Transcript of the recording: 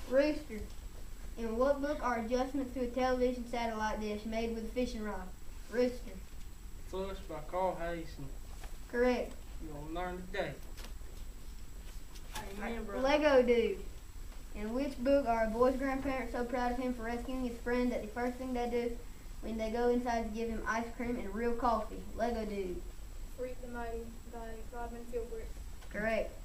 Rooster. In what book are adjustments to a television satellite dish made with a fishing rod? Rooster. Flush by Carl Hayson. Correct. You're gonna learn today. Amen, brother. Lego Dude. In which book are a boy's grandparents so proud of him for rescuing his friend that the first thing they do when they go inside is give him ice cream and real coffee? Lego Dude. Freak the Mighty by Godman Philbrick. Correct.